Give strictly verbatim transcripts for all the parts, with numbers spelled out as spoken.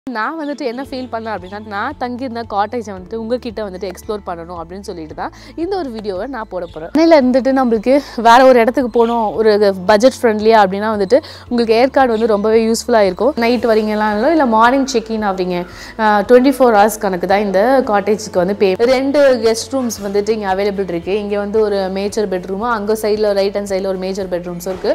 நான் வந்துட்டு என்ன ஃபீல் பண்ணேன் அப்படின்னா, நான் தங்கியிருந்த காட்டேஜை வந்துட்டு உங்ககிட்ட வந்துட்டு எக்ஸ்ப்ளோர் பண்ணணும் அப்படின்னு சொல்லிட்டு தான் இந்த ஒரு வீடியோவை நான் போட போகிறேன். சென்னையில் இருந்துட்டு நம்மளுக்கு வேறு ஒரு இடத்துக்கு போகணும், ஒரு பட்ஜெட் ஃப்ரெண்ட்லியாக அப்படின்னா வந்துட்டு உங்களுக்கு ஏற்காடு வந்து ரொம்பவே யூஸ்ஃபுல்லாக இருக்கும். நைட் வரீங்கலாம் இல்லை இல்லை மார்னிங் செக்இன் ஆகிறீங்க, டுவெண்ட்டி ஃபோர் ஹவர்ஸ் கணக்கு தான் இந்த காட்டேஜுக்கு வந்து பே. ரெண்டு கெஸ்ட் ரூம்ஸ் வந்துட்டு இங்கே அவைலபிள் இருக்குது. இங்கே வந்து ஒரு மேஜர் பெட்ரூமும் அங்கே சைடில் ரைட் ஹேண்ட் சைடில் ஒரு மேஜர் பெட்ரூம்ஸும் இருக்குது.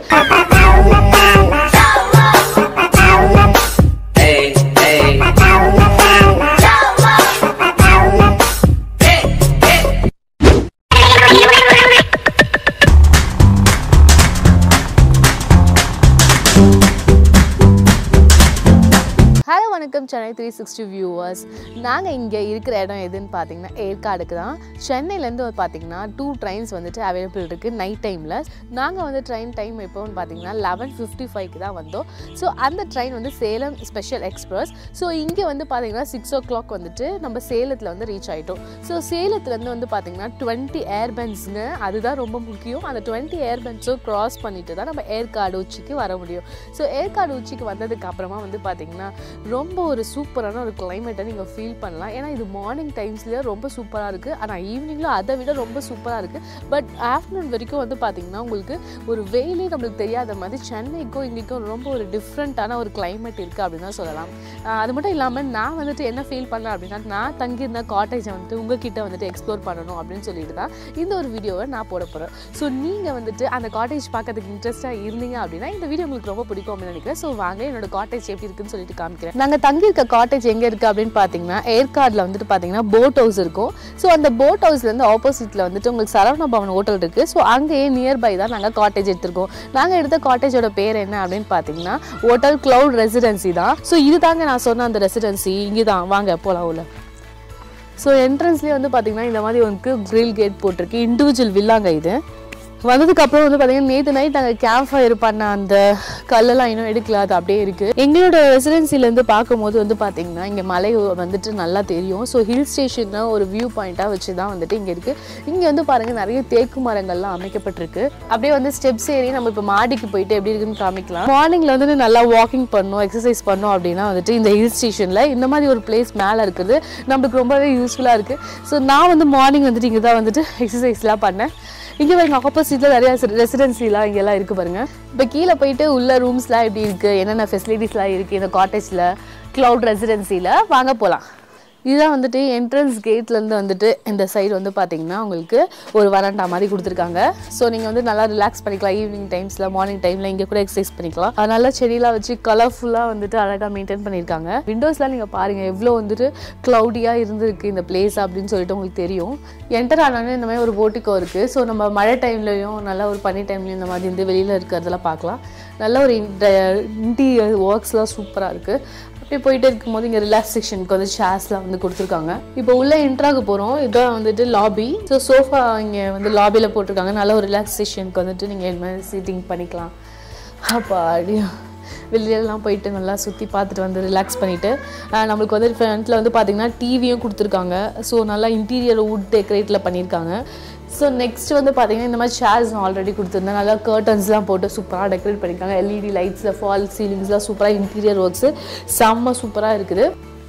ஹலோ வணக்கம் சென்னை த்ரீ சிக்ஸ்டி வியூவர்ஸ். நாங்கள் இங்கே இருக்கிற இடம் எதுன்னு பார்த்தீங்கன்னா ஏற்காடுக்கு தான். சென்னையிலேருந்து பார்த்தீங்கன்னா டூ ட்ரெயின்ஸ் வந்துட்டு அவைலபிள் இருக்குது நைட் டைமில். நாங்கள் வந்து ட்ரெயின் டைம் எப்போன்னு பார்த்தீங்கன்னா லெவன் ஃபிஃப்டி ஃபைவ்க்கு தான் வந்தோம். ஸோ அந்த ட்ரெயின் வந்து சேலம் ஸ்பெஷல் எக்ஸ்பிரஸ். ஸோ இங்கே வந்து பார்த்தீங்கன்னா சிக்ஸ் ஓ கிளாக் வந்துட்டு நம்ம சேலத்தில் வந்து ரீச் ஆகிட்டோம். ஸோ சேலத்துலேருந்து வந்து பார்த்தீங்கன்னா டுவெண்ட்டி ஏர்பன்ஸுங்க, அதுதான் ரொம்ப முக்கியம். அந்த டுவெண்ட்டி ஏர்பன்ஸும் க்ராஸ் பண்ணிட்டு தான் நம்ம ஏற்காடு உச்சிக்கு வர முடியும். ஸோ ஏற்காடு உச்சிக்கு வந்ததுக்கு அப்புறமா வந்து பார்த்தீங்கன்னா ரொம்ப ஒரு சூப்பரான ஒரு கிளைமேட்டை நீங்கள் ஃபீல் பண்ணலாம். ஏன்னா இது மார்னிங் டைம்ஸ்லேயே ரொம்ப சூப்பராக இருக்குது, ஆனால் ஈவினிங்கில் அதை விட ரொம்ப சூப்பராக இருக்குது. பட் ஆஃப்டர்நூன் வரைக்கும் வந்து பார்த்திங்கன்னா உங்களுக்கு ஒரு வெயிலே நம்மளுக்கு தெரியாத மாதிரி சென்னைக்கும் இங்கேக்கும் ரொம்ப ஒரு டிஃப்ரெண்ட்டான ஒரு கிளைமேட் இருக்குது அப்படின்னு தான் சொல்லலாம். அது மட்டும் இல்லாமல் நான் வந்துட்டு என்ன ஃபீல் பண்ணேன் அப்படின்னா, நான் தங்கியிருந்த காட்டேஜை வந்துட்டு உங்ககிட்ட வந்துட்டு எக்ஸ்ப்ளோர் பண்ணணும் அப்படின்னு சொல்லிட்டு தான் இந்த ஒரு வீடியோவை நான் போட போகிறேன். ஸோ நீங்கள் வந்துட்டு அந்த காட்டேஜ் பார்க்கறதுக்கு இன்ட்ரெஸ்ட்டாக இருந்தீங்க அப்படின்னா இந்த வீடியோ உங்களுக்கு ரொம்ப பிடிக்கும் அப்படின்னு நினைக்கிறேன். ஸோ வாங்க என்னோட காட்டேஜ் எப்படி இருக்குன்னு சொல்லிட்டு காமிக்கிறேன். நாங்கள் தங்கியிருக்க காட்டேஜ் எங்கே இருக்குது அப்படின்னு பார்த்தீங்கன்னா ஏற்காடில் வந்துட்டு பார்த்தீங்கன்னா போட் ஹவுஸ் இருக்கும். ஸோ அந்த போட் ஹவுஸ்லேருந்து ஆப்போசிட்டில் வந்துட்டு உங்களுக்கு சரவண பவன் ஹோட்டல் இருக்குது. ஸோ அங்கேயே நியர்பை தான் நாங்கள் காட்டேஜ் எடுத்திருக்கோம். நாங்கள் எடுத்த காட்டேஜோட பேர் என்ன அப்படின்னு பார்த்தீங்கன்னா ஹோட்டல் கிளவுட் ரெசிடென்சி தான். ஸோ இது தாங்க நான் சொன்ன அந்த ரெசிடென்சி. இங்கே தான் வாங்க போகலாம் உள்ள. ஸோ என்ட்ரன்ஸ்லேயே வந்து பார்த்தீங்கன்னா இந்த மாதிரி உங்களுக்கு கிரில் கேட் போட்டிருக்கு. இண்டிவிஜுவல் வில்லாங்க இது. வந்ததுக்கப்புறம் வந்து பார்த்தீங்கன்னா நேற்று நைட் நாங்கள் கேம்ப் ஃபயர் பண்ண அந்த கல்லெல்லாம் இன்னும் எடுக்கல, அது அப்படியே இருக்குது. எங்களோட ரெசிடென்சிலேருந்து பார்க்கும்போது வந்து பார்த்தீங்கன்னா இங்கே மலை வந்துட்டு நல்லா தெரியும். ஸோ ஹில் ஸ்டேஷனை ஒரு வியூ பாயிண்ட்டாக வச்சு தான் வந்துட்டு இங்கே இருக்குது. இங்கே வந்து பாருங்கள் நிறைய தேக்கு மரங்கள்லாம் அமைக்கப்பட்டிருக்கு. அப்படியே வந்து ஸ்டெப்ஸ் ஏறி நம்ம இப்போ மாடிக்கு போயிட்டு எப்படி இருக்குன்னு காமிக்கலாம். மார்னிங்கில் வந்துட்டு நல்லா வாக்கிங் பண்ணணும், எக்ஸசைஸ் பண்ணோம் அப்படின்னா வந்துட்டு இந்த ஹில் ஸ்டேஷனில் இந்த மாதிரி ஒரு பிளேஸ் மேலே இருக்குது நம்மளுக்கு ரொம்பவே யூஸ்ஃபுல்லாக இருக்குது. ஸோ நான் வந்து மார்னிங் வந்துட்டு இங்கே தான் வந்துட்டு எக்ஸசைஸ்லாம் பண்ணேன். இங்கே பாருங்க ஆப்போசிட்டில் நிறையா ரெசிடென்சிலாம் இங்கெல்லாம் இருக்குது பாருங்கள். இப்போ கீழே போயிட்டு உள்ள ரூம்ஸ்லாம் எப்படி இருக்குது, என்னென்ன ஃபெசிலிட்டிஸ்லாம் இருக்குது இந்த காட்டேஜில் கிளவுட் ரெசிடென்சியில் வாங்க போகலாம். இதுதான் வந்துட்டு என்ட்ரன்ஸ் கேட்லேருந்து வந்துட்டு இந்த சைடு வந்து பார்த்திங்கன்னா உங்களுக்கு ஒரு வராண்டா மாதிரி கொடுத்துருக்காங்க. ஸோ நீங்கள் வந்து நல்லா ரிலாக்ஸ் பண்ணிக்கலாம். ஈவினிங் டைம்ஸில் மார்னிங் டைமில் இங்கே கூட எக்ஸசைஸ் பண்ணிக்கலாம். அதனால செடியெலாம் வச்சு கலர்ஃபுல்லாக வந்துட்டு அழகாக மெயின்டைன் பண்ணியிருக்காங்க. விண்டோஸ்லாம் நீங்கள் பாருங்கள் எவ்வளோ வந்துட்டு க்ளவுடியாக இருந்திருக்கு இந்த பிளேஸ் அப்படின்னு சொல்லிட்டு உங்களுக்கு தெரியும். என்டர் ஆனாலும் இந்த மாதிரி ஒரு போட்டிக்கோ இருக்குது. ஸோ நம்ம மழை டைம்லையும் நல்லா ஒரு பனி டைம்லையும் இந்த மாதிரி இந்த வெளியில் இருக்கிறதெல்லாம் பார்க்கலாம். நல்ல ஒரு இன்டீரியர் ஒர்க்ஸ்லாம் சூப்பராக இருக்குது. அப்படியே போயிட்டே இருக்கும்போது இங்கே ரிலாக்ஸேஷனுக்கு வந்து சேர்ஸ்லாம் வந்து கொடுத்துருக்காங்க. இப்போ உள்ளே என்ட்ராக போகிறோம். இதான் வந்துட்டு லாபி. ஸோ சோஃபா இங்கே வந்து லாபியில் போட்டிருக்காங்க. நல்ல ஒரு ரிலாக்ஸேஷனுக்கு வந்துட்டு நீங்கள் இந்த மாதிரி சீட்டிங் பண்ணிக்கலாம். அப்பா அப்படியே வெளியிலலாம் போயிட்டு நல்லா சுற்றி பார்த்துட்டு வந்து ரிலாக்ஸ் பண்ணிவிட்டு நம்மளுக்கு வந்து ஃப்ரண்ட்டில் வந்து பார்த்திங்கன்னா டிவியும் கொடுத்துருக்காங்க. ஸோ நல்லா இன்டீரியர் வுட் டெக்கரேட்டில் பண்ணியிருக்காங்க. ஸோ நெக்ஸ்ட் வந்து பார்த்திங்கன்னா இந்த மாதிரி சேர்ஸ் நான் ஆல்ரெடி கொடுத்துருந்தேன். நல்லா கர்டன்ஸ்லாம் போட்டு சூப்பராக டெக்கரேட் பண்ணியிருக்காங்க. எல்இடி லைட்ஸில் ஃபால் சீலிங்ஸ்லாம் சூப்பராக இன்டீரியர் ஒர்க்ஸு செம்ம சூப்பராக இருக்குது.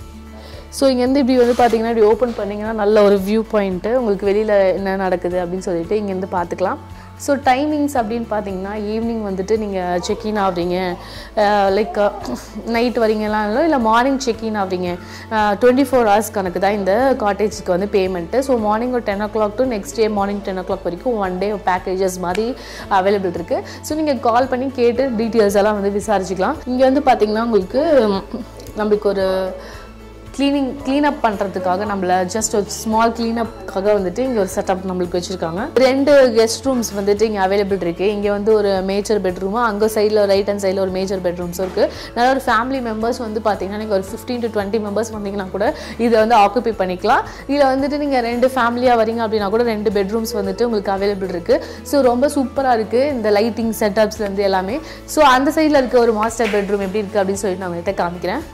ஸோ இங்கேருந்து இப்படி வந்து பார்த்திங்கன்னா இப்படி ஓப்பன் பண்ணிங்கன்னா நல்ல ஒரு வியூ பாயிண்ட்டு உங்களுக்கு வெளியில் என்ன நடக்குது அப்படின்னு சொல்லிட்டு இங்கேருந்து பார்த்துக்கலாம். ஸோ டைமிங்ஸ் அப்படின்னு பார்த்தீங்கன்னா ஈவினிங் வந்துட்டு நீங்கள் செக்இன் ஆகிறீங்க, லைக் நைட் வரீங்கலாம் இல்லை இல்லை மார்னிங் செக்இன் ஆகிறீங்க, டுவெண்ட்டி ஃபோர் ஹவர்ஸ் கணக்கு தான் இந்த காட்டேஜுக்கு வந்து பேமெண்ட்டு. ஸோ மார்னிங் ஒரு ten o'clock to next day morning ten o'clock வரைக்கும் ஒன் டே பேக்கேஜஸ் மாதிரி அவைலபிள் இருக்குது. ஸோ நீங்கள் கால் பண்ணி கேட்டு டீட்டெயில்ஸ் எல்லாம் வந்து விசாரிச்சுக்கலாம். இங்கே வந்து பார்த்திங்கன்னா உங்களுக்கு நம்மளுக்கு ஒரு க்ளீனிங் க்ளீனப் பண்ணுறதுக்காக நம்மளை ஜஸ்ட் ஒரு ஸ்மால் க்ளீனப்காக வந்துட்டு இங்கே ஒரு செட்டப் நம்மளுக்கு வச்சுருக்காங்க. ரெண்டு கெஸ்ட் ரூம்ஸ் வந்துட்டு இங்கே அவைலபிள் இருக்குது. இங்கே வந்து ஒரு மேஜர் பெட்ரூமும் அங்கே சைடில் ரைட் ஹேண்ட் சைடில் ஒரு மேஜர் பெட்ரூம்ஸும் இருக்குது. நல்ல ஒரு ஃபேமிலி மெம்பர்ஸ் வந்து பார்த்திங்கன்னா நீங்கள் ஒரு ஃபிஃப்டீன் டு டுவெண்ட்டி மெம்பர்ஸ் வந்தீங்கன்னா கூட இதை வந்து ஆக்குபை பண்ணிக்கலாம். இதில் வந்துட்டு நீங்கள் ரெண்டு ஃபேமிலியாக வரீங்க அப்படின்னா கூட ரெண்டு பெட்ரூம்ஸ் வந்துட்டு உங்களுக்கு அவைலபிள் இருக்குது. ஸோ ரொம்ப சூப்பராக இருக்குது இந்த லைட்டிங் செட்டப்ஸ்லேருந்து எல்லாமே. ஸோ அந்த சைடில் இருக்க ஒரு மாஸ்டர் பெட்ரூம் எப்படி இருக்குது அப்படின்னு சொல்லிட்டு நான் உங்கள்கிட்ட காமிக்கிறேன்.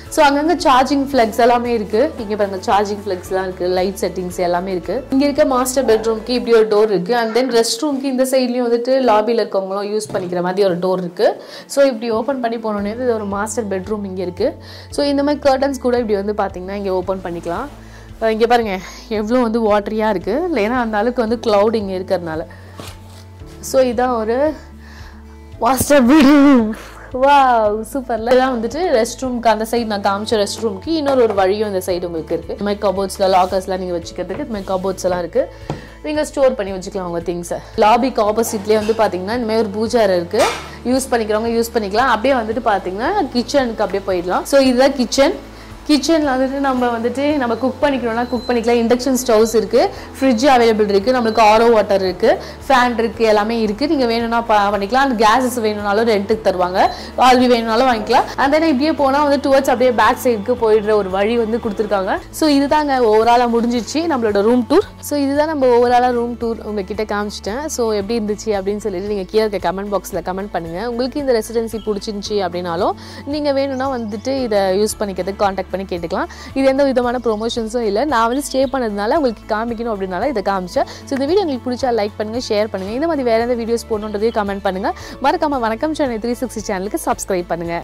ஸோ அங்கங்கே சார்ஜிங் ஃப்ளக்ஸ் எல்லாமே இருக்குது. இங்கே பாருங்கள் சார்ஜிங் ஃப்ளக்ஸ்லாம் இருக்குது, லைட் செட்டிங்ஸ் எல்லாமே இருக்குது. இங்கே இருக்க மாஸ்டர் பெட்ரூம்க்கு இப்படி ஒரு டோர் இருக்குது. அண்ட் தென் ரெஸ்ட் ரூம்க்கு இந்த சைட்லேயும் வந்துட்டு லாபியில் இருக்கவங்களும் யூஸ் பண்ணிக்கிற மாதிரி ஒரு டோர் இருக்குது. ஸோ இப்படி ஓப்பன் பண்ணி போனோன்னே இது ஒரு மாஸ்டர் பெட்ரூம் இங்கே இருக்குது. ஸோ இந்த மாதிரி கர்டன்ஸ் கூட இப்படி வந்து பார்த்திங்கன்னா இங்கே ஓப்பன் பண்ணிக்கலாம். இங்கே பாருங்கள் எவ்வளோ வந்து வாட்டரியாக இருக்குது, ஏன்னா அந்த அளவுக்கு வந்து க்ளவுட் இங்கே இருக்கிறதுனால. ஸோ இதான் ஒரு மாஸ்டர் பெட்ரூம். வா சூப்பர்ல. இதெல்லாம் வந்துட்டு ரெஸ்ட் ரூம்க்கு அந்த சைடு நான் காமிச்ச ரெஸ்ட் ரூம்க்கு இன்னொரு ஒரு வழியும் இந்த சைடு உங்களுக்கு இருக்குது. இந்த மாதிரி கபோர்ட்ஸில் லாக்கர்ஸ்லாம் நீங்கள் வச்சுக்கிறதுக்கு இந்த மாதிரி கபோர்ட்ஸ் எல்லாம் இருக்குது. நீங்கள் ஸ்டோர் பண்ணி வச்சுக்கலாம் உங்கள் திங்ஸை. லாபிக்கு ஆப்போசிட்லேயே வந்து பார்த்தீங்கன்னா இந்த மாதிரி ஒரு பூஜார் இருக்குது. யூஸ் பண்ணிக்கிறவங்க யூஸ் பண்ணிக்கலாம். அப்படியே வந்துட்டு பார்த்தீங்கன்னா கிச்சனுக்கு அப்படியே போயிடலாம். ஸோ இதுதான் கிச்சன். கிச்சனில் வந்துட்டு நம்ம வந்துட்டு நம்ம குக் பண்ணிக்கணும்னா குக் பண்ணிக்கலாம். இண்டக்ஷன் ஸ்டவ்ஸ் இருக்குது, ஃப்ரிட்ஜ் அவைலபிள் இருக்குது, நம்மளுக்கு ஆரோ வாட்டர் இருக்குது, ஃபேன் இருக்குது, எல்லாமே இருக்குது. நீங்கள் வேணும்னா பண்ணிக்கலாம். அந்த கேஸஸ் வேணும்னாலும் ரெண்ட்டுக்கு தருவாங்க, ஆல்வி வேணும்னாலும் வாங்கிக்கலாம். அந்த தென் இப்படியே போனால் வந்து டுவர்ட்ஸ் அப்படியே பேக் சைடுக்கு போயிடுற ஒரு வழி வந்து கொடுத்துருக்காங்க. ஸோ இதுதாங்க ஓவராலாக முடிஞ்சிச்சு நம்மளோட ரூம் டூர். ஸோ இதுதான் நம்ம ஓவராலாக ரூம் டூர் உங்ககிட்ட காமிச்சிட்டேன். ஸோ எப்படி இருந்துச்சு அப்படின்னு சொல்லிட்டு நீங்கள் கீழே இருக்க கமெண்ட் பாக்ஸில் கமெண்ட் பண்ணுங்கள். உங்களுக்கு இந்த ரெசிடென்சி பிடிச்சிருந்துச்சி அப்படின்னாலும் நீங்கள் வேணும்னா வந்துட்டு இதை யூஸ் பண்ணிக்கிறதுக்கு கான்டாக்ட் பண்ணி கேட்டுக்கலாம். இது எந்த விதமான ப்ரொமோஷன்ஸும் இல்லை, நான் வந்து ஸ்டே பண்ணதுனால உங்களுக்கு காமிக்கணும் அப்படின்னால இதை காமிச்சேன். ஸோ இந்த வீடியோ உங்களுக்கு பிடிச்சா லைக் பண்ணுங்கள், ஷேர் பண்ணுங்கள். இந்த மாதிரி வேறு எந்த வீடியோஸ் போடணுன்றதையும் கமெண்ட் பண்ணுங்கள். மறக்காம வணக்கம் சென்னை த்ரீ சிக்ஸ்டி சேனலுக்கு சப்ஸ்கிரைப் பண்ணுங்கள்.